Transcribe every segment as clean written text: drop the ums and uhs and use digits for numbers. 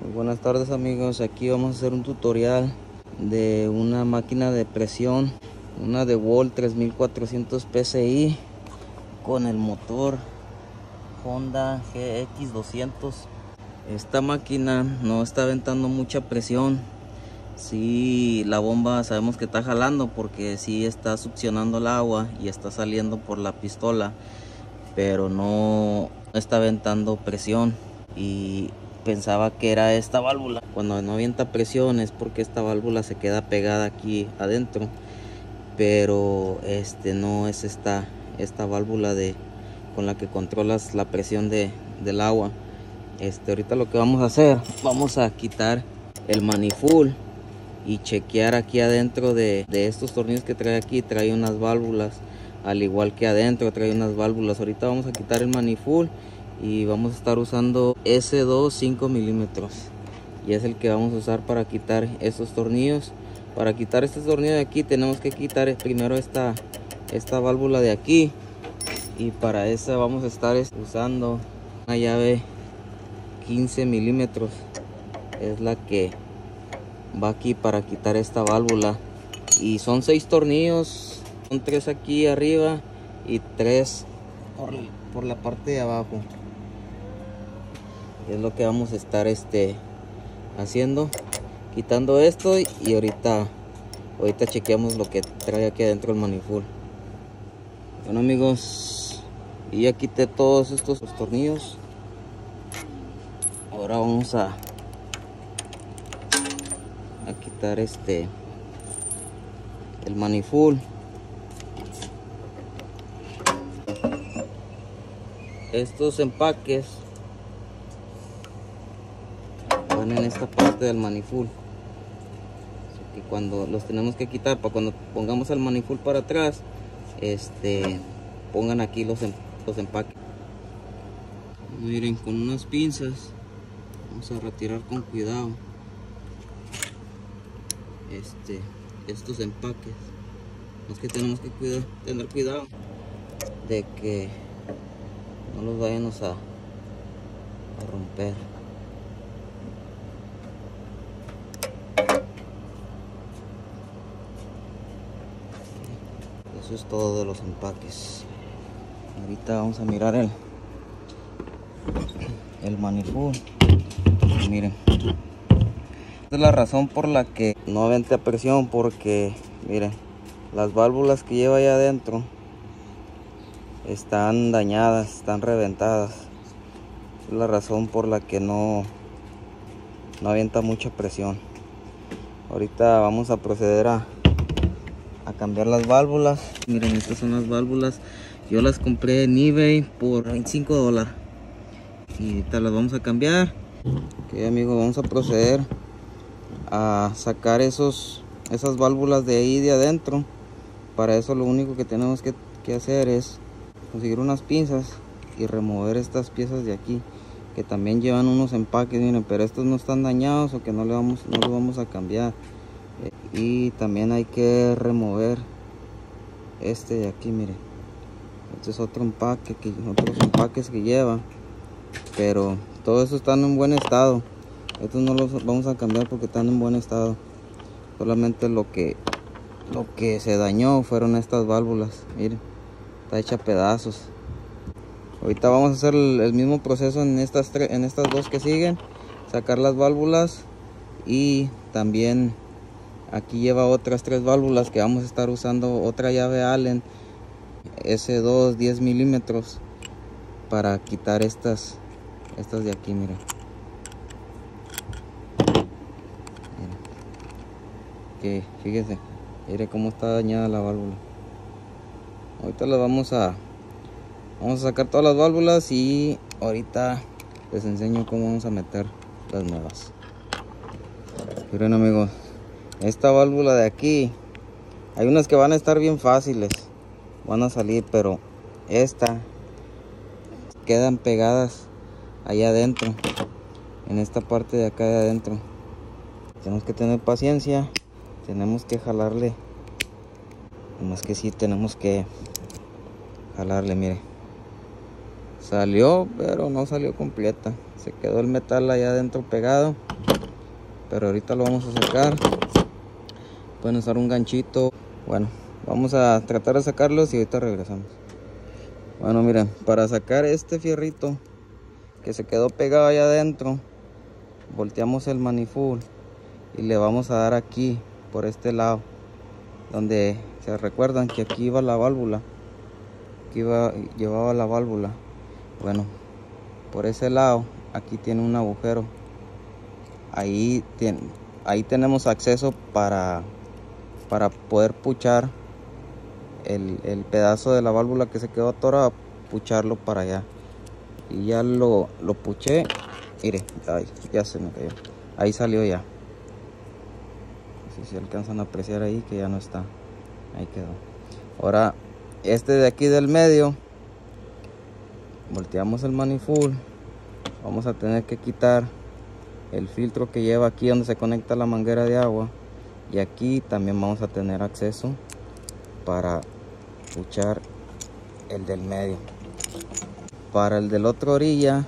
Muy buenas tardes amigos, aquí vamos a hacer un tutorial de una máquina de presión, una DeWalt 3400 PSI con el motor Honda GX200. Esta máquina no está aventando mucha presión. Sí, la bomba sabemos que está jalando porque sí está succionando el agua y está saliendo por la pistola, pero no está aventando presión. Y pensaba que era esta válvula. Cuando no avienta presión es porque esta válvula se queda pegada aquí adentro, pero no es esta válvula con la que controlas la presión del agua. Ahorita lo que vamos a hacer, vamos a quitar el manifold y chequear aquí adentro de estos tornillos que trae aquí. Trae unas válvulas, al igual que adentro trae unas válvulas. Ahorita vamos a quitar el manifold y vamos a estar usando S2 5 milímetros, y es el que vamos a usar para quitar estos tornillos. Para quitar este tornillo de aquí tenemos que quitar primero esta válvula de aquí, y para esa vamos a estar usando una llave 15 milímetros. Es la que va aquí para quitar esta válvula, y son 6 tornillos, son 3 aquí arriba y 3 por la parte de abajo. Es lo que vamos a estar haciendo, quitando esto, y ahorita chequeamos lo que trae aquí adentro el manifold. Bueno amigos, y ya quité todos estos tornillos. Ahora vamos a quitar el manifold. Estos empaques van en esta parte del manifold, y cuando los tenemos que quitar, para cuando pongamos el manifold para atrás, pongan aquí los empaques. Miren, con unas pinzas vamos a retirar con cuidado estos empaques. Es que tenemos que tener cuidado de que no los vayamos a romper. Eso es todo de los empaques. Ahorita vamos a mirar el manifold. Miren, esta es la razón por la que no avienta presión, porque miren, las válvulas que lleva allá adentro están dañadas, están reventadas. Es la razón por la que no avienta mucha presión. Ahorita vamos a proceder a cambiar las válvulas. Miren, estas son las válvulas. Yo las compré en eBay por $25, y ahorita las vamos a cambiar. Ok amigos, vamos a proceder a sacar esas válvulas de ahí de adentro. Para eso lo único que tenemos que hacer es conseguir unas pinzas y remover estas piezas de aquí, que también llevan unos empaques. Miren, pero estos no están dañados, o que no los vamos a cambiar. Y también hay que remover de aquí. Miren, este es otros empaques que lleva, pero todos estos están en buen estado. Estos no los vamos a cambiar porque están en buen estado. Solamente lo que se dañó fueron estas válvulas. Miren, está hecha a pedazos. Ahorita vamos a hacer el mismo proceso en estas dos que siguen. Sacar las válvulas, y también aquí lleva otras 3 válvulas que vamos a estar usando otra llave Allen S2 10 milímetros para quitar estas de aquí. Miren, que fíjense, mire cómo está dañada la válvula. Ahorita las vamos a sacar todas las válvulas, y ahorita les enseño cómo vamos a meter las nuevas. Miren amigos, esta válvula de aquí, hay unas que van a estar bien fáciles, van a salir, pero quedan pegadas allá adentro, en esta parte de acá de adentro. Tenemos que tener paciencia, tenemos que jalarle, nomás que sí tenemos que jalarle. Mire, salió, pero no salió completa, se quedó el metal allá adentro pegado. pero ahorita lo vamos a sacar. Pueden usar un ganchito. Bueno, vamos a tratar de sacarlos y ahorita regresamos. Bueno, miren, para sacar este fierrito que se quedó pegado allá adentro, volteamos el manifold y le vamos a dar aquí por este lado, donde se recuerdan que aquí iba la válvula, llevaba la válvula. Bueno, por ese lado aquí tiene un agujero, ahí tenemos acceso para poder puchar el pedazo de la válvula que se quedó atorado, pucharlo para allá. Y ya lo puché. Mire, ay, ya se me cayó. Ahí salió ya. No sé si alcanzan a apreciar ahí que ya no está. Ahí quedó. Ahora, este de aquí del medio, volteamos el manifold. Vamos a tener que quitar el filtro que lleva aquí donde se conecta la manguera de agua. Y aquí también vamos a tener acceso para puchar el del medio. Para el del otro orilla,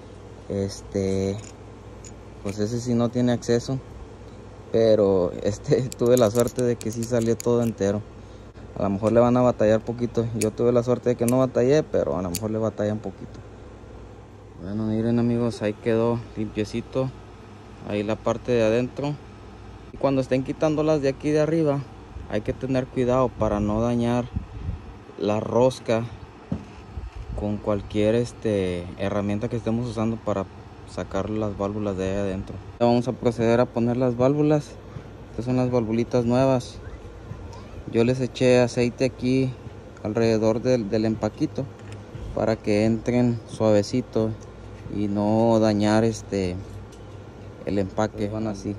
pues ese sí no tiene acceso, pero tuve la suerte de que sí salió todo entero. A lo mejor le van a batallar poquito. Yo tuve la suerte de que no batallé, pero a lo mejor le batallan poquito. Bueno, miren amigos, ahí quedó limpiecito. Ahí la parte de adentro. Y cuando estén quitándolas de aquí de arriba, hay que tener cuidado para no dañar la rosca con cualquier herramienta que estemos usando para sacar las válvulas de ahí adentro. Vamos a proceder a poner las válvulas. Estas son las valvulitas nuevas. Yo les eché aceite aquí alrededor del empaquito para que entren suavecito y no dañar el empaque. Van así.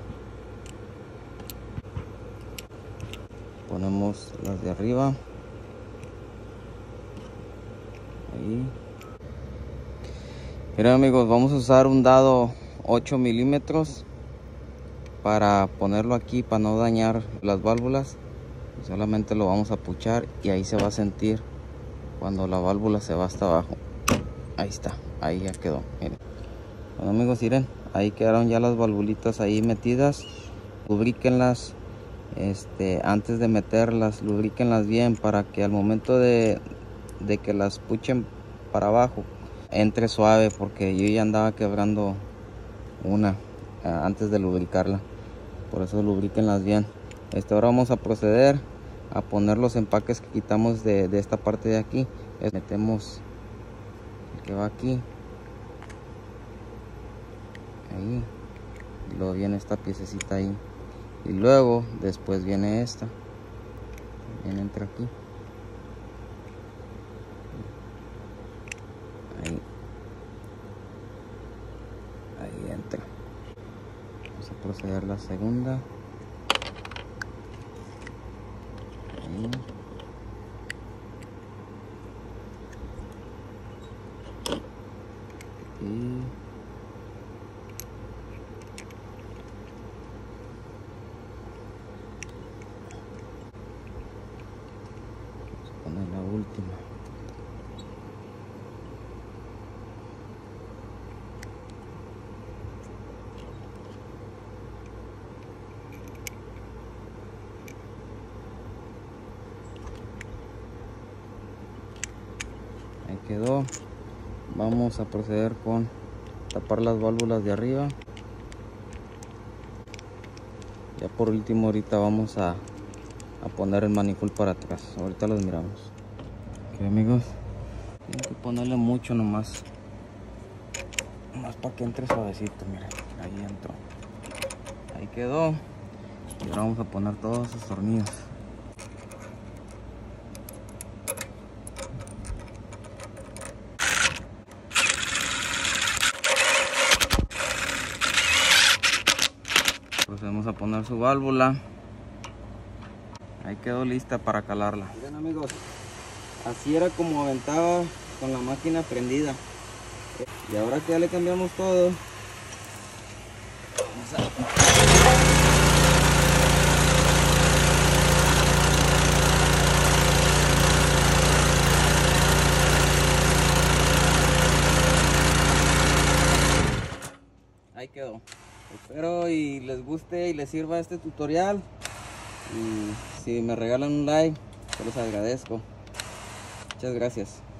Ponemos las de arriba. Ahí. Miren amigos, vamos a usar un dado 8 milímetros para ponerlo aquí, para no dañar las válvulas. Solamente lo vamos a puchar y ahí se va a sentir cuando la válvula se va hasta abajo. Ahí está, ahí ya quedó. Miren. Bueno amigos, miren, ahí quedaron ya las valvulitas ahí metidas. Lubríquenlas antes de meterlas, lubríquenlas bien para que al momento de que las puchen para abajo entre suave, porque yo ya andaba quebrando una antes de lubricarla. Por eso lubríquenlas bien. Ahora vamos a proceder a poner los empaques que quitamos de esta parte de aquí. Metemos el que va aquí, ahí, y luego viene esta piececita ahí, y luego después viene esta, también entra aquí, ahí entra. Vamos a proceder a la segunda. Ahí. Y vamos a poner la última. Ahí quedó. Vamos a proceder con tapar las válvulas de arriba. Ya por último ahorita vamos a poner el manifold para atrás. Ahorita los miramos. Ok amigos, tienen que ponerle mucho nomás para que entre suavecito. Miren, ahí entró, ahí quedó. Y ahora vamos a poner todos esos tornillos. Procedemos a poner su válvula. Ahí quedó lista para calarla. Miren amigos, así era como aventaba con la máquina prendida. Y ahora que ya le cambiamos todo, vamos a... Ahí quedó. Espero y les guste y les sirva este tutorial. Y si me regalan un like, se los agradezco. Muchas gracias.